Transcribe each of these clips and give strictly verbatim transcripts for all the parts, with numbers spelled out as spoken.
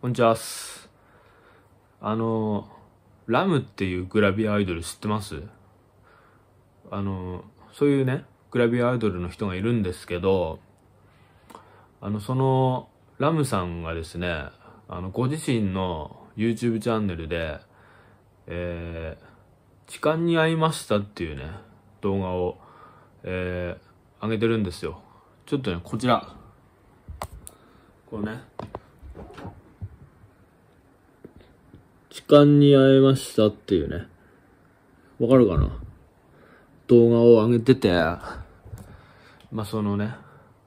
こんにちは。あの、ラムっていうグラビアアイドル知ってます？あの、そういうね、グラビアアイドルの人がいるんですけど、あの、その、ラムさんがですね、あの、ご自身の YouTube チャンネルで、えー、痴漢に遭いましたっていうね、動画を、えー、上げてるんですよ。ちょっとね、こちら。このね、痴漢に遭いましたっていうね、わかるかな？動画を上げてて、まあそのね、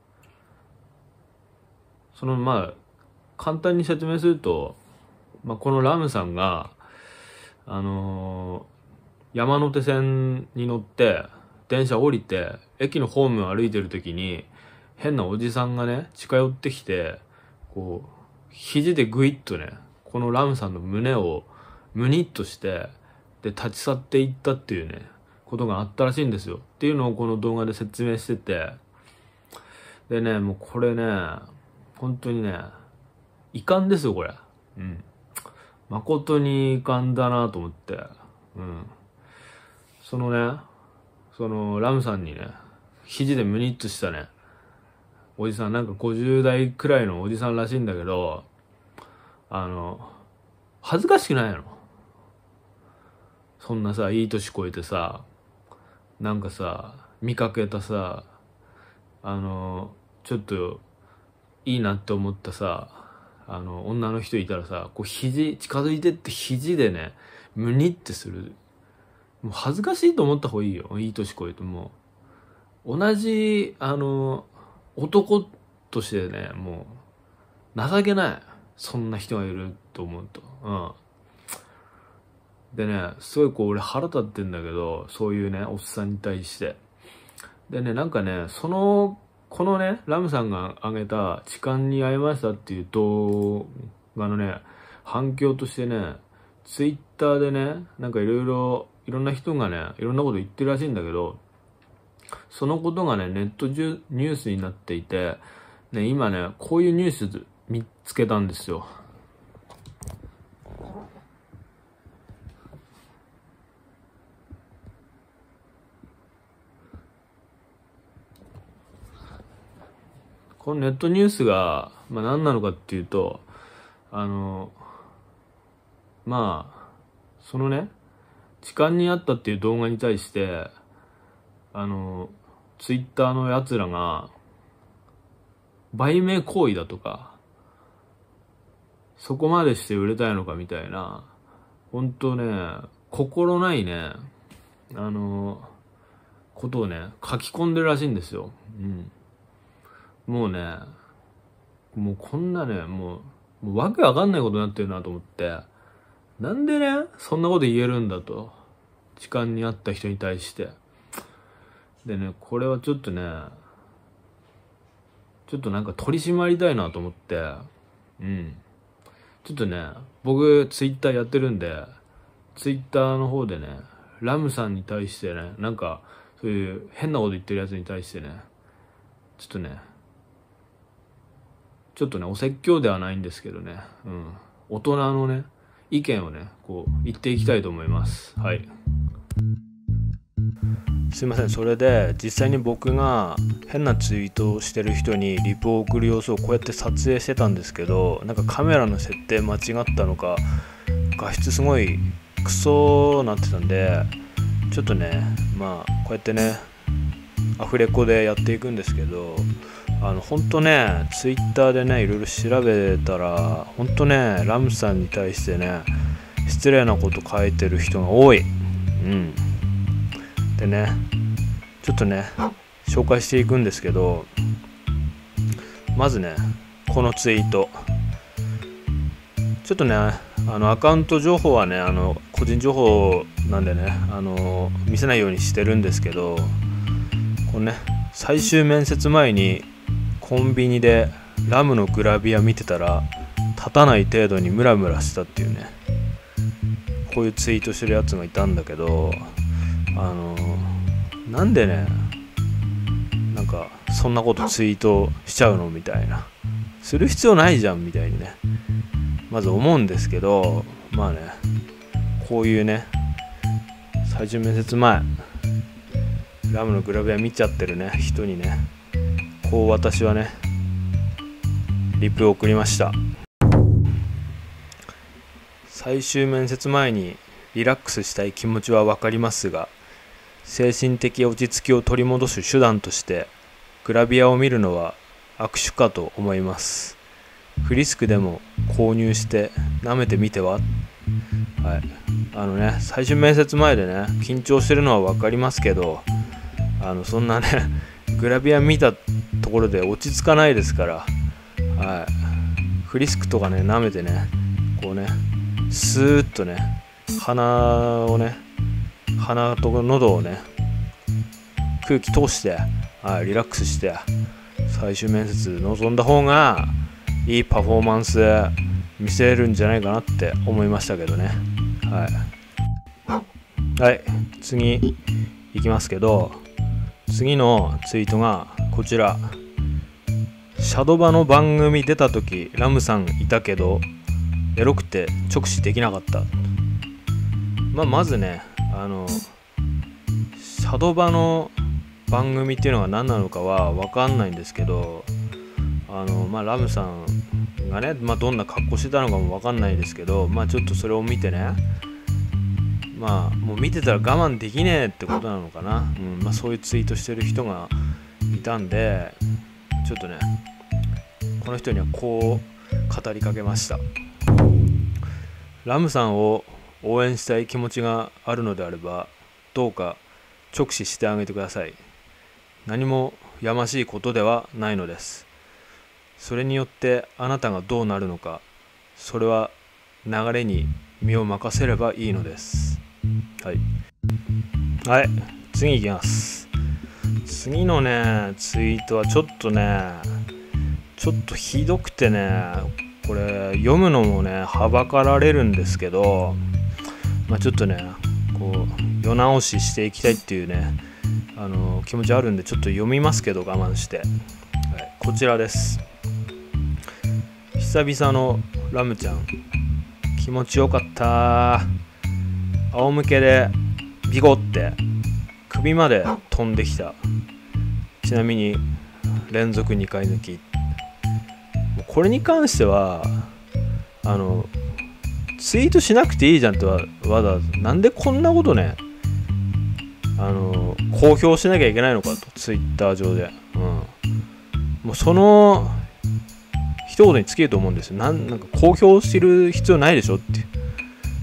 そのまあ、簡単に説明すると、まあこのラムさんが、あのー、山手線に乗って、電車降りて、駅のホームを歩いてる時に、変なおじさんがね、近寄ってきて、こう、肘でグイッとね、このラムさんの胸をムニッとして、で、立ち去っていったっていうね、ことがあったらしいんですよ。っていうのをこの動画で説明してて、でね、もうこれね、本当にね、遺憾ですよ、これ。うん。誠に遺憾だなと思って。うん。そのね、その、ラムさんにね、肘でムニッとしたね、おじさん、なんかごじゅう代くらいのおじさんらしいんだけど、あの、恥ずかしくないの？そんなさ、いい年こえてさ、なんかさ、見かけたさ、あの、ちょっと、いいなって思ったさ、あの、女の人いたらさ、こう肘、近づいてって肘でね、ムニってする。もう恥ずかしいと思った方がいいよ。いい年こえても。同じ、あの、男としてね、もう、情けない。そんな人がいると思うと。うん。でね、すごいこう俺腹立ってんだけど、そういうね、おっさんに対して。でね、なんかね、その、このね、ラムさんが上げた痴漢に遭いましたっていう動画のね、反響としてね、ツイッターでね、なんかいろいろ、いろんな人がね、いろんなこと言ってるらしいんだけど、そのことがね、ネットニュースになっていて、ね、今ね、こういうニュース見つけたんですよ。このネットニュースが、まあ何なのかっていうと、あの、まあ、そのね、痴漢にあったっていう動画に対して、あの、ツイッターのやつらが、売名行為だとか、そこまでして売れたいのかみたいな、ほんとね、心ないね、あの、ことをね、書き込んでるらしいんですよ。うん。もうね、もうこんなね、もう、もうわけわかんないことになってるなと思って、なんでね、そんなこと言えるんだと。痴漢にあった人に対して。でね、これはちょっとね、ちょっとなんか取り締まりたいなと思って、うん。ちょっとね、僕ツイッターやってるんで、ツイッターの方でね、ラムさんに対してね、なんか、そういう変なこと言ってるやつに対してね、ちょっとね、ちょっとね、お説教ではないんですけどね、うん。大人のね、意見をね、こう、言っていきたいと思います。はい。すいません。それで、実際に僕が変なツイートをしてる人にリプを送る様子をこうやって撮影してたんですけど、なんかカメラの設定間違ったのか、画質すごいクソなってたんで、ちょっとね、まあ、こうやってね、アフレコでやっていくんですけど、あの、ほんとね、ツイッターでね、いろいろ調べたら、ほんとね、ラムさんに対してね、失礼なこと書いてる人が多い。うん。でね、ちょっとね、紹介していくんですけど、まずね、このツイート。ちょっとね、あの、アカウント情報はね、あの、個人情報なんでね、あの、見せないようにしてるんですけど、このね、最終面接前に、コンビニでラムのグラビア見てたら立たない程度にムラムラしたっていうね、こういうツイートしてるやつがいたんだけど、あのなんでね、なんかそんなことツイートしちゃうのみたいな、する必要ないじゃんみたいにねまず思うんですけど、まあね、こういうね、最終面接前ラムのグラビア見ちゃってるね人にね、こう私はねリプを送りました。最終面接前にリラックスしたい気持ちは分かりますが、精神的落ち着きを取り戻す手段としてグラビアを見るのは悪手かと思います。フリスクでも購入して舐めてみては。はい、あのね、最終面接前でね緊張してるのは分かりますけど、あのそんなねグラビア見たところで落ち着かないですから、はい、フリスクとかね舐めてね、こうねスーッとね鼻をね鼻と喉をね空気通して、はい、リラックスして最終面接臨んだ方がいいパフォーマンス見せれるんじゃないかなって思いましたけどね。はい、はい、次いきますけど、次のツイートがこちら。シャドバの番組出た時ラムさんいたけどエロくて直視できなかった。まあ、まずね、あのシャドバの番組っていうのが何なのかは分かんないんですけど、あの、まあ、ラムさんがね、まあ、どんな格好してたのかも分かんないですけど、まあ、ちょっとそれを見てね、まあもう見てたら我慢できねえってことなのかな、うんまあ、そういうツイートしてる人がいたんで、ちょっとねこの人にはこう語りかけました。ラムさんを応援したい気持ちがあるのであればどうか直視してあげてください。何もやましいことではないのです。それによってあなたがどうなるのか、それは流れに身を任せればいいのです。はい、はい、次いきます。次のねツイートはちょっとねちょっとひどくてね、これ読むのもねはばかられるんですけど、まあ、ちょっとねこう世直ししていきたいっていうねあの気持ちあるんで、ちょっと読みますけど我慢して、はい、こちらです。久々のラムちゃん気持ちよかった。仰向けでビコって首まで飛んできた。ちなみに連続にかい抜き。これに関してはあのツイートしなくていいじゃんってわざわざなんでこんなことねあの公表しなきゃいけないのかと、ツイッター上で、うん、もうその一言に尽きると思うんですよ。なんなんか公表してる必要ないでしょっていう。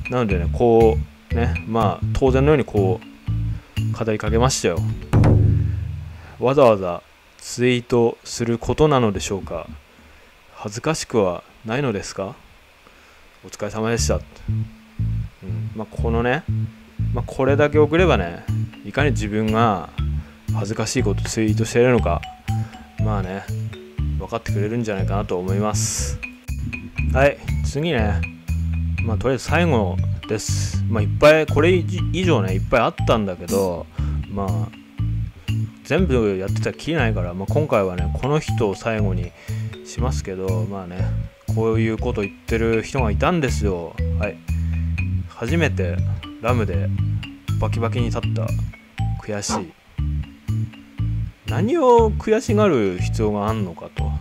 なのでねこうねまあ当然のようにこう語りかけましたよ。わざわざツイートすることなのでしょうか。恥ずかしくはないのですか。お疲れ様でした、うんまあ、このね、まあ、これだけ送ればねいかに自分が恥ずかしいことツイートしているのかまあね分かってくれるんじゃないかなと思います。はい、次ね、まあとりあえず最後です。まあいっぱいこれ以上ねいっぱいあったんだけど、まあ全部やってたらきりないから、まあ、今回はねこの人を最後にしますけど、まあねこういうこと言ってる人がいたんですよ。はい、初めてラムでバキバキに立った。悔しい。何を悔しがる必要があんのかと、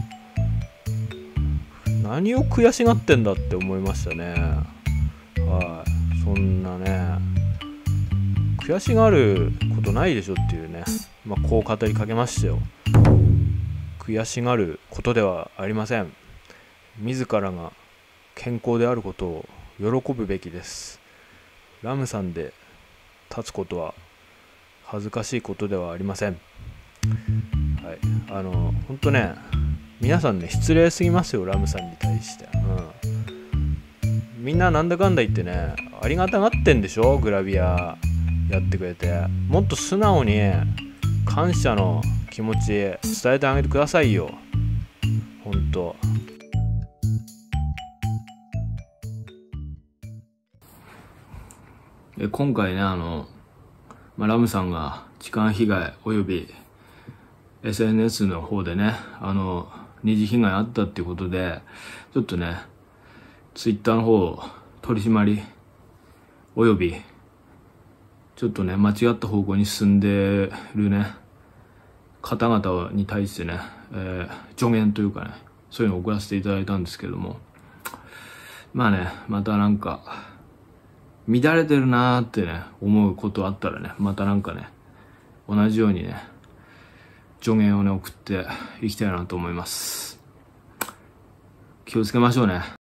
何を悔しがってんだって思いましたね。はい、そんなね悔しがることないでしょっていうね、まあ、こう語りかけましたよ。悔しがることではありません。自らが健康であることを喜ぶべきです。ラムさんで立つことは恥ずかしいことではありません。はい、あの本当ね皆さんね失礼すぎますよラムさんに対して、うん、みんななんだかんだ言ってねありがたがってんでしょ。グラビアやってくれて、もっと素直に感謝の気持ち伝えてあげてくださいよ。本当え今回ねあの、まあ、ラムさんが痴漢被害および エスエヌエス の方でねあの二次被害あったっていうことでちょっとねツイッターの方取り締まりおよびちょっとね間違った方向に進んでるね方々に対してね、えー、助言というかねそういうのを送らせていただいたんですけども、まあねまたなんか乱れてるなーってね思うことあったらねまたなんかね同じようにね助言をね送っていきたいなと思います。気をつけましょうね。